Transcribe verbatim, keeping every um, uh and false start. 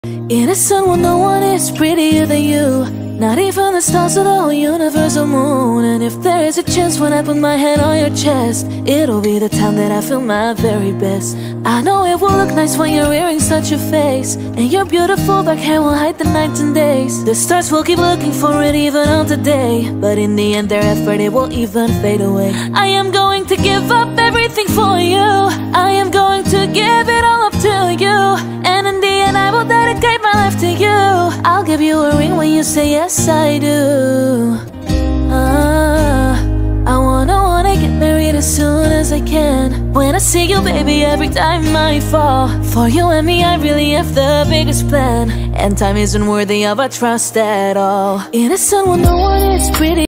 Innocent when no one is prettier than you, not even the stars of the whole universe or moon. And if there is a chance when I put my hand on your chest, it'll be the time that I feel my very best. I know it will look nice when you're wearing such a face, and your beautiful dark hair will hide the nights and days. The stars will keep looking for it even on today, but in the end their effort, it will even fade away. I am going to give up everything for you, I am going to give it all up to you, and in the end I will dedicate my life to you. I'll give you a ring when you say yes I do. uh, I wanna, wanna get married as soon as I can. When I see you, baby, every time I fall for you and me, I really have the biggest plan, and time isn't worthy of our trust at all. Innocent when no one is pretty.